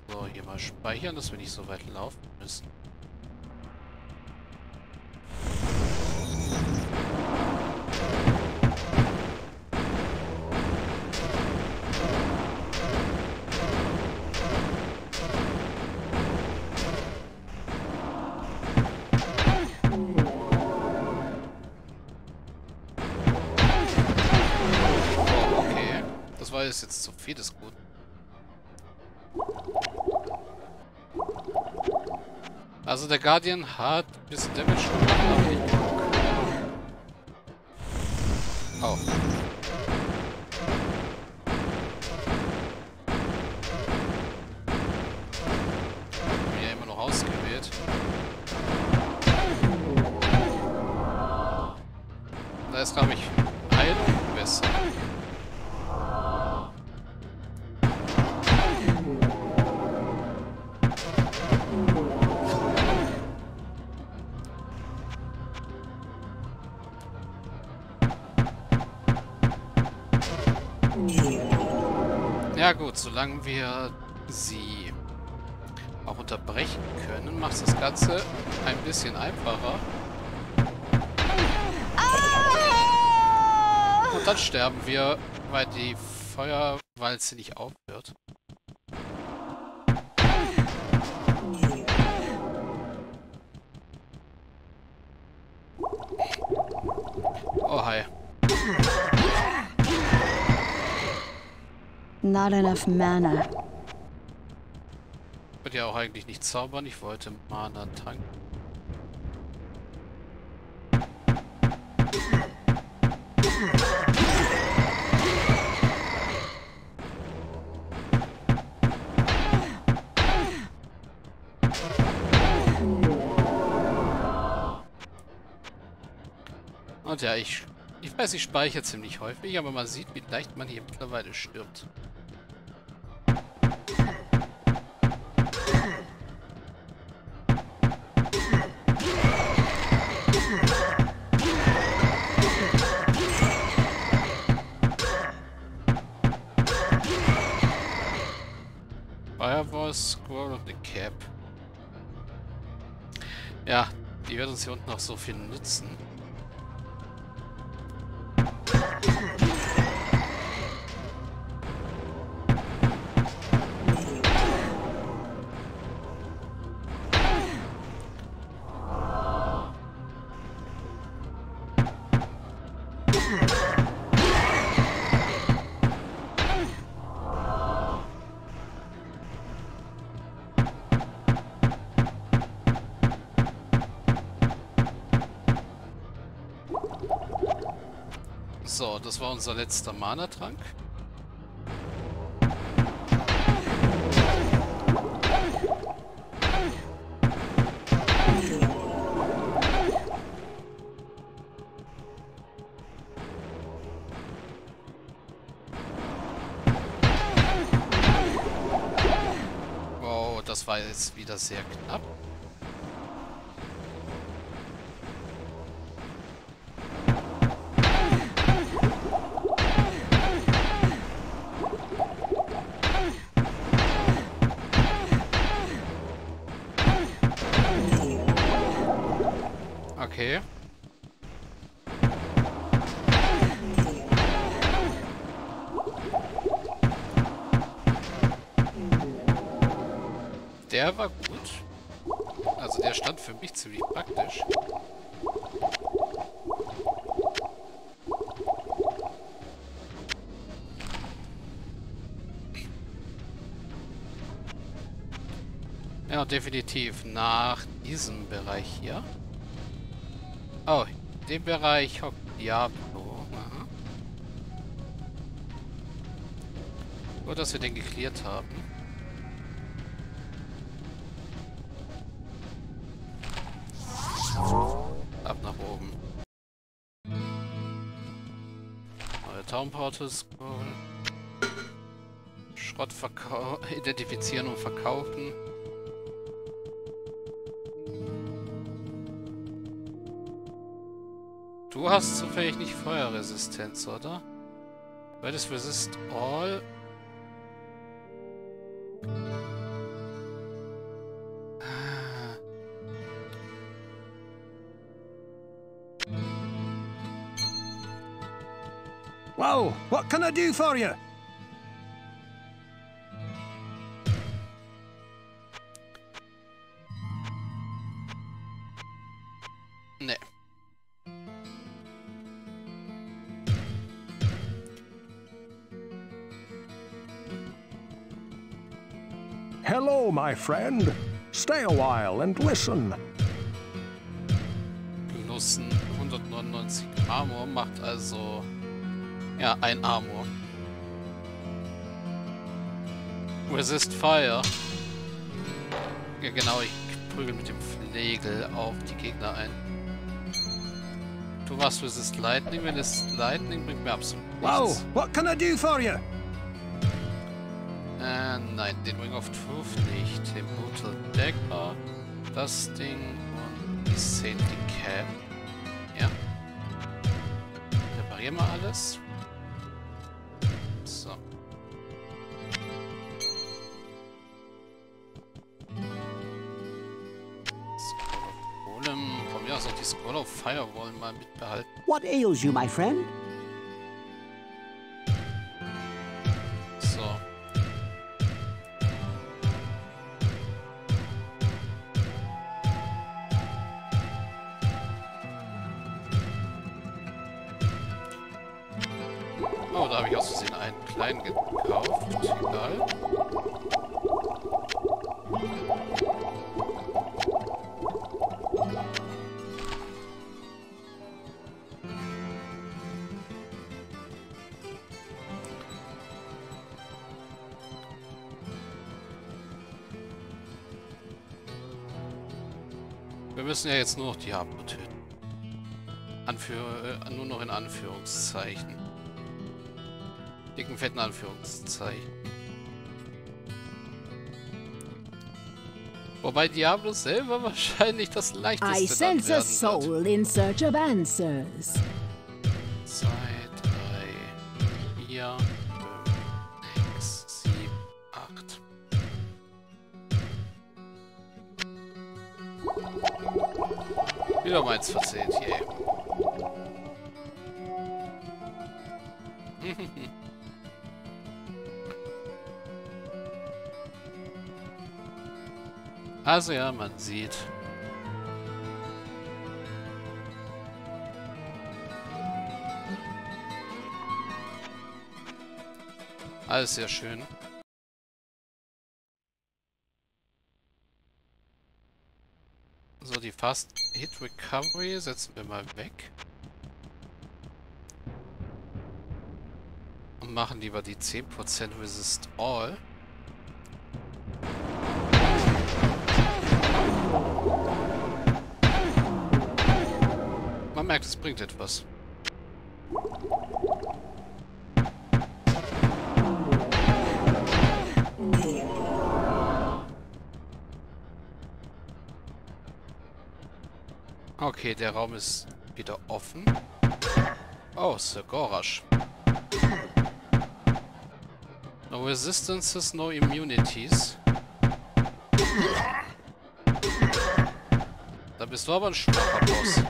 So, hier mal speichern, dass wir nicht so weit laufen müssen. Okay, das war jetzt zu viel des Guten. Also der Guardian hat ein bisschen Damage gemacht, aber nicht genug. Oh. Bin ja immer noch ausgewählt. Da ist, glaube ich, Heilung besser. Ja gut, solange wir sie auch unterbrechen können, macht das Ganze ein bisschen einfacher. Und dann sterben wir, weil die Feuerwalze nicht aufhört. Oh, hi. Not enough mana. Ich wollte ja auch eigentlich nicht zaubern, ich wollte Mana tanken. Und ja, ich weiß, ich speichere ziemlich häufig, aber man sieht, wie leicht man hier mittlerweile stirbt. Firewall, Scroll und eine Cap. Ja, die wird uns hier unten noch so viel nützen. So, das war unser letzter Mana-Trank. Wow, das war jetzt wieder sehr knapp. Okay. Der war gut. Also der stand für mich ziemlich praktisch. Ja, definitiv nach diesem Bereich hier. Oh, in dem Bereich hockt Diablo. Aha. Gut, dass wir den geklärt haben. Ab nach oben. Neue Townportals. Schrott identifizieren und verkaufen. Du hast zufällig nicht Feuerresistenz, oder? Weil das resist all. Whoa, what can I do for you? Nee. Hello, my friend. Stay a while and listen. Plus 199 Armor macht also... Ja, ein Armor. Resist Fire. Ja genau, ich prügel mit dem Flegel auf die Gegner ein. Du machst Resist Lightning, wenn es Lightning bringt mir absolut nichts. Whoa, what can I do for you? Nein, den Ring of Truth nicht. Den Brutal Dagger, das Ding und die Saintly Cap. Ja. Reparieren wir alles. So. Scroll of Golem. Von mir aus auch die Scroll of Firewall mal mitbehalten. What ails you, my friend? So. Oh, da habe ich aus Versehen einen kleinen gekauft. Egal. Wir müssen ja jetzt nur noch Diablo töten. Nur noch in Anführungszeichen. Dicken, fetten Anführungszeichen. Wobei Diablo selber wahrscheinlich das leichteste I dann sense a werden soul wird. in search of answers. 2, 3, 4, 5, 6, 7, 8. Wieder meins verzählt, je. Also ja, man sieht. Alles sehr schön. So, die Fast Hit Recovery setzen wir mal weg. Und machen lieber die 10% Resist All. Man merkt, es bringt etwas. Okay, der Raum ist wieder offen. Oh, Sir Gorash. No resistances, no immunities. Da bist du aber ein schwacher Boss.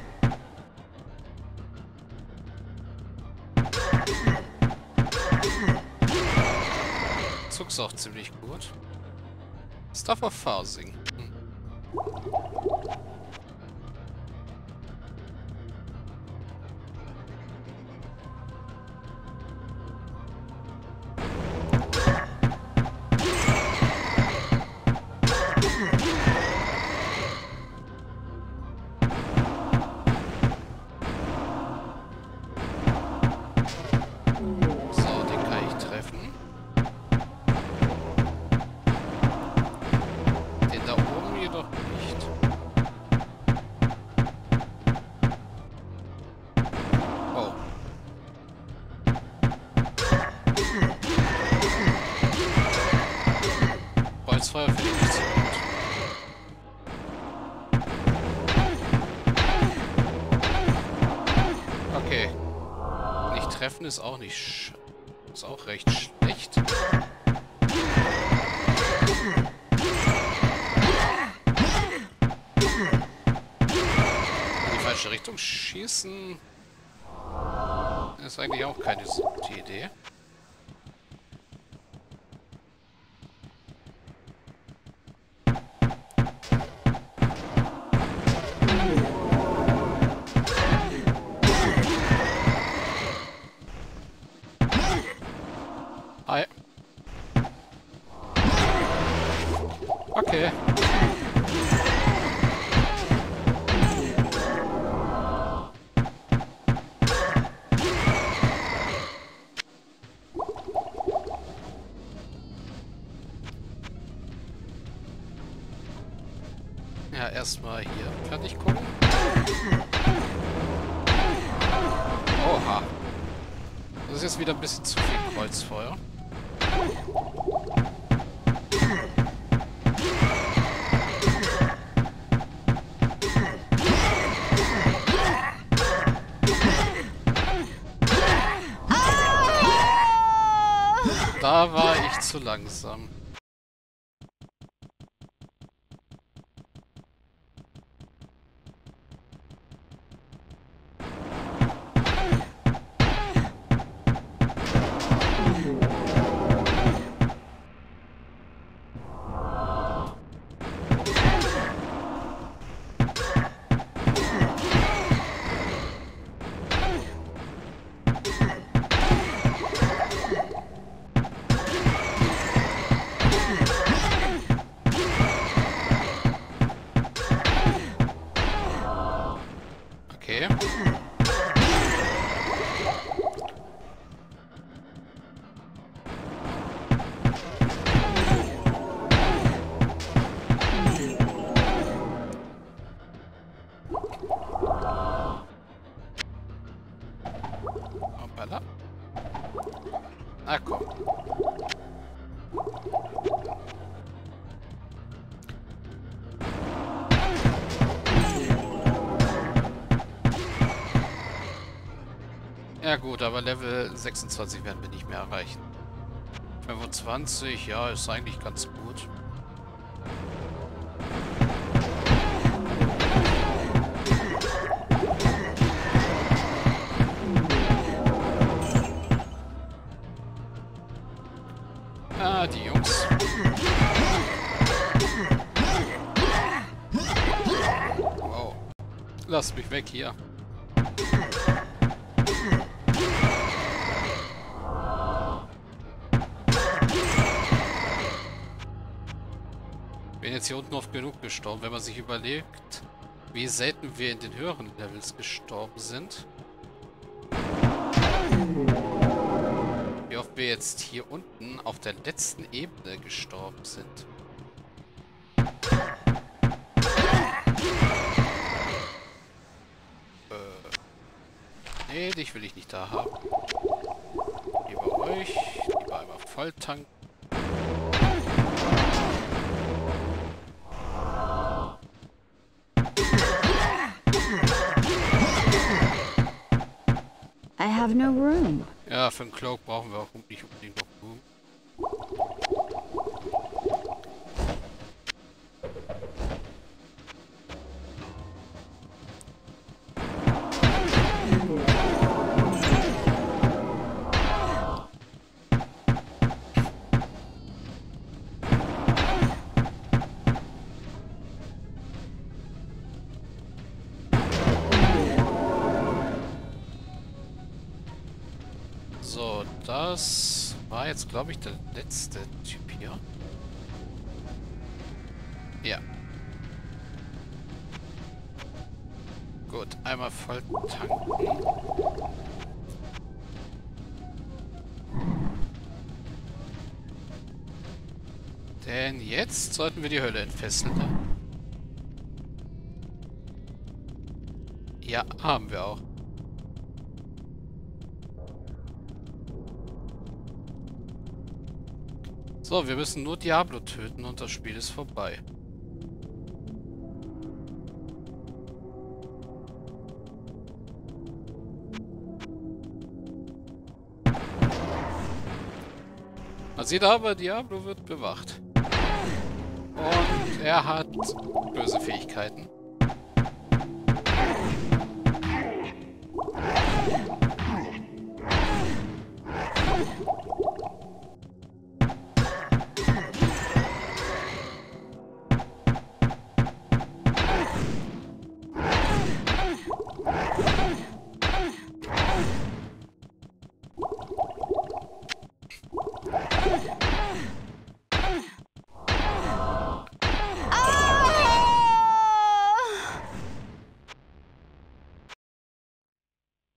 Zuck's auch ziemlich gut. Stuff of Farsing. Kreuzfeuer finde ich nicht so gut. Okay. Nicht treffen ist auch nicht ist auch recht schlecht. In die falsche Richtung schießen. ist eigentlich auch keine so gute Idee. Hi. Okay. Ja, erstmal hier fertig gucken. Oha. Das ist jetzt wieder ein bisschen zu viel Kreuzfeuer. Da war ich zu langsam. Okay. Hoppala. Na komm. Ja gut, aber Level 26 werden wir nicht mehr erreichen. 25, ja, ist eigentlich ganz gut. Ah, die Jungs. Wow. Lass mich weg hier. Bin jetzt hier unten oft genug gestorben, wenn man sich überlegt, wie selten wir in den höheren Levels gestorben sind. Wie oft wir jetzt hier unten auf der letzten Ebene gestorben sind. Nee, dich will ich nicht da haben. Lieber euch, lieber einmal Volltank. I have no room. Ja, für einen Cloak brauchen wir auch nicht unbedingt noch Boom. So, das war jetzt, glaube ich, der letzte Typ hier. Ja. Gut, einmal voll tanken. Denn jetzt sollten wir die Hölle entfesseln. Ne? Ja, haben wir auch. So, wir müssen nur Diablo töten und das Spiel ist vorbei. Man sieht aber, Diablo wird bewacht. Und er hat böse Fähigkeiten.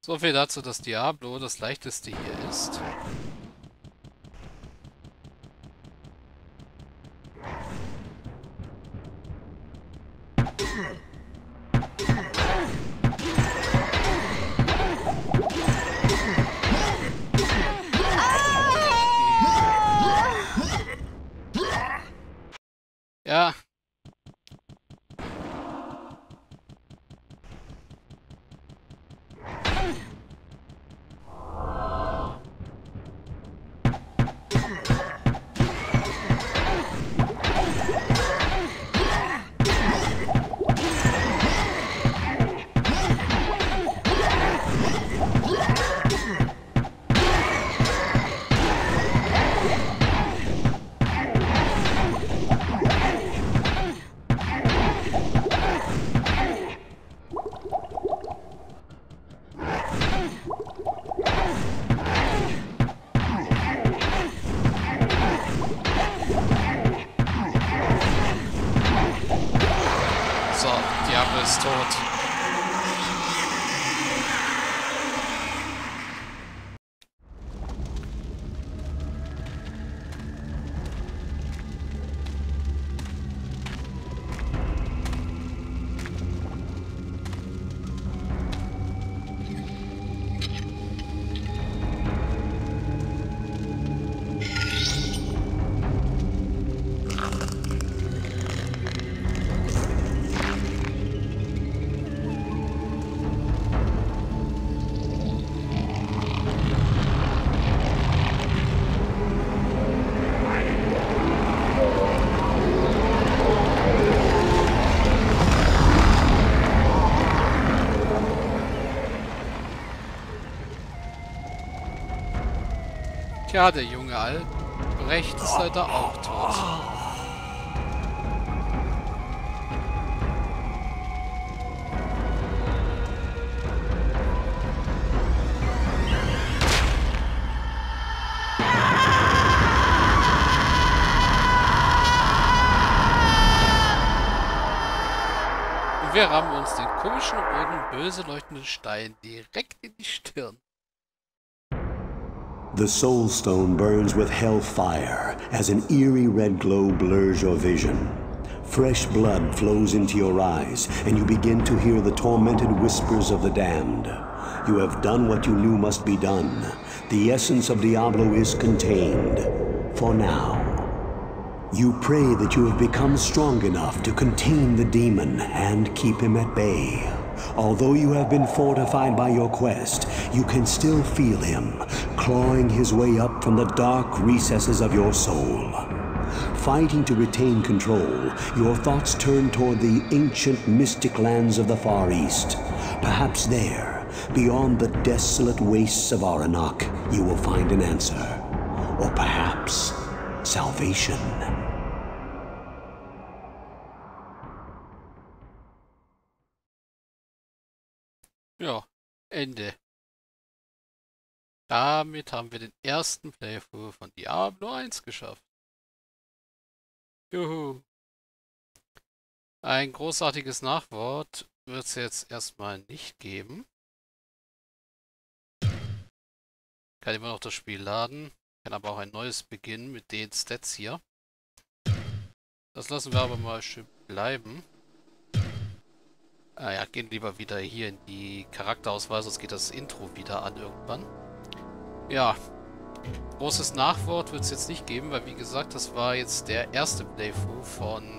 So viel dazu, dass Diablo das leichteste hier ist. Ja. So, Diablo ist tot. Tja, der junge Albrecht ist leider auch tot. Und wir rammen uns den komischen roten, böse leuchtenden Stein direkt in die Stirn. The Soul Stone burns with hellfire as an eerie red glow blurs your vision. Fresh blood flows into your eyes, and you begin to hear the tormented whispers of the damned. You have done what you knew must be done. The essence of Diablo is contained. For now. You pray that you have become strong enough to contain the demon and keep him at bay. Although you have been fortified by your quest, you can still feel him, clawing his way up from the dark recesses of your soul. Fighting to retain control, your thoughts turn toward the ancient mystic lands of the Far East. Perhaps there, beyond the desolate wastes of Aranok, you will find an answer. Or perhaps, salvation. Ja, Ende. Damit haben wir den ersten Playthrough von Diablo 1 geschafft. Juhu. Ein großartiges Nachwort wird es jetzt erstmal nicht geben. Kann immer noch das Spiel laden. Kann aber auch ein neues beginnen mit den Stats hier. Das lassen wir aber mal schön bleiben. Ja, gehen lieber wieder hier in die Charakterauswahl, sonst geht das Intro wieder an irgendwann. Ja, großes Nachwort wird es jetzt nicht geben, weil wie gesagt, das war jetzt der erste Playthrough von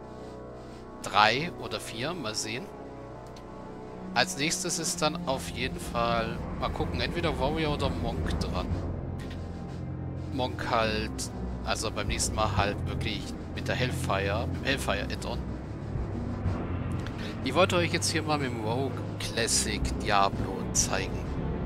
3 oder 4, mal sehen. Als nächstes ist dann auf jeden Fall, mal gucken, entweder Warrior oder Monk dran. Monk halt, also beim nächsten Mal halt wirklich mit der Hellfire, mit dem Hellfire Add-on. Ich wollte euch jetzt hier mal mit dem Rogue Classic Diablo zeigen.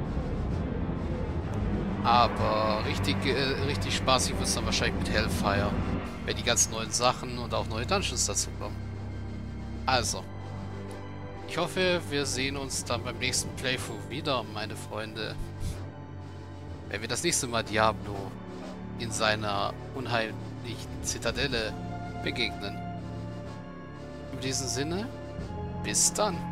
Aber richtig spaßig wird es dann wahrscheinlich mit Hellfire. Wenn die ganzen neuen Sachen und auch neue Dungeons dazu kommen. Also. Ich hoffe, wir sehen uns dann beim nächsten Playthrough wieder, meine Freunde. Wenn wir das nächste Mal Diablo in seiner unheimlichen Zitadelle begegnen. In diesem Sinne, bis dann.